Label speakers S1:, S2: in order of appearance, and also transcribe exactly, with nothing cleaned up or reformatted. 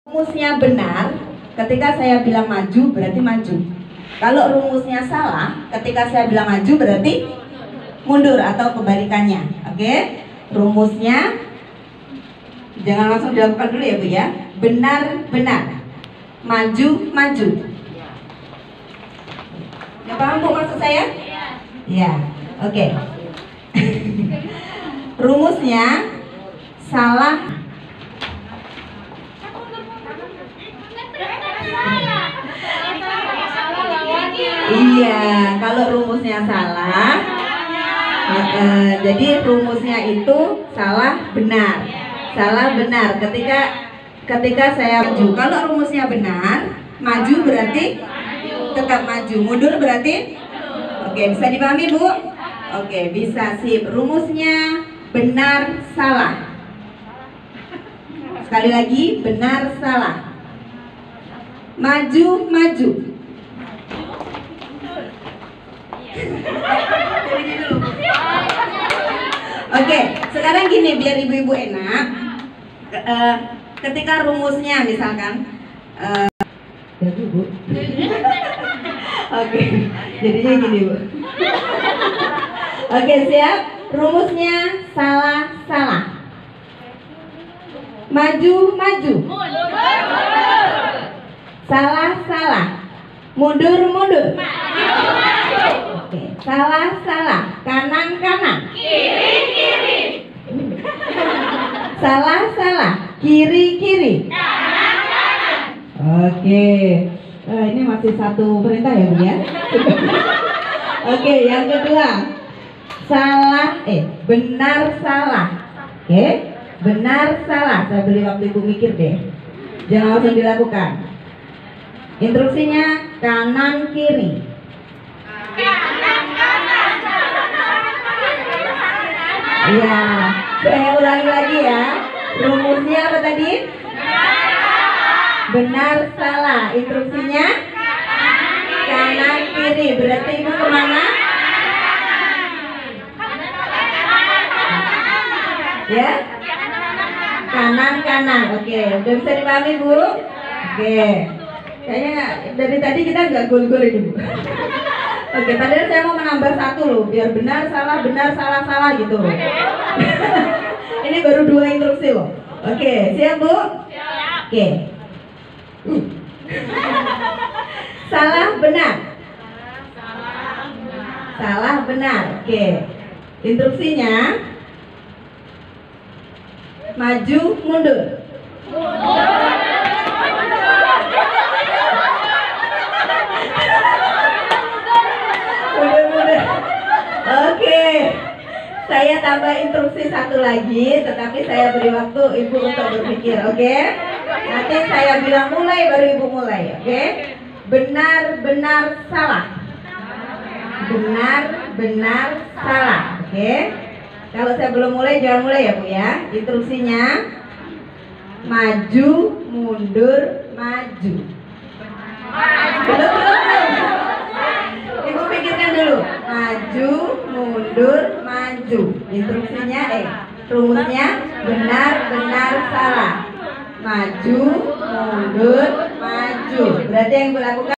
S1: Rumusnya benar, ketika saya bilang maju berarti maju. Kalau rumusnya salah, ketika saya bilang maju berarti mundur atau kebalikannya. Oke, rumusnya jangan langsung dilakukan dulu ya Bu ya. Benar, benar. Maju, maju. Ya paham Bu maksud saya? Ya, oke. Rumusnya salah. Iya, kalau rumusnya salah, uh, jadi rumusnya itu salah benar, salah benar. Ketika ketika saya maju, kalau rumusnya benar, maju berarti tetap maju, mundur berarti, oke, bisa dipahami Bu? Oke, bisa sip. Rumusnya benar salah. Sekali lagi, benar salah. Maju maju. Oke, sekarang gini biar ibu-ibu enak. Uh, ketika rumusnya misalkan, uh, Bu. Oke, jadinya gini Bu. Oke siap. Rumusnya salah salah. Maju maju. Salah salah. Mundur mundur. Oke, salah salah. Kanan kanan. Kiri kiri. Salah salah. Kiri kiri. Kanan kanan. Oke, uh, ini masih satu perintah ya Bu ya. Oke, yang kedua salah eh benar salah. Oke, benar salah. Saya beri waktu ibu mikir deh. Jangan langsung dilakukan. Instruksinya kanan kiri. Kanan kanan. Iya, saya ulangi lagi ya. Rumusnya apa tadi? Benar salah. Instruksinya kanan kiri. Berarti ibu kemana? Ya? Kanan kanan. Oke, udah bisa dipahami Bu? Oke. Kayaknya dari tadi kita nggak gol-gol ini Bu. Oke, padahal saya mau menambah satu loh, biar benar salah benar salah salah gitu loh. Ini baru dua instruksi loh. Oke, siap Bu? Siap. Oke. Hmm. Salah benar. Salah benar. Oke. Instruksinya maju mundur. Oke, saya tambah instruksi satu lagi, tetapi saya beri waktu ibu untuk berpikir, oke? Nanti saya bilang mulai, baru ibu mulai, oke? Benar, benar, salah. Benar, benar, salah, oke? Kalau saya belum mulai, jangan mulai ya Bu ya. Instruksinya maju, mundur, maju. Belum, belum, belum. Ibu pikirkan dulu. Maju, mundur, maju. Instruksinya eh rumusnya benar, benar, salah. Maju, mundur, maju. Berarti yang ibu lakukan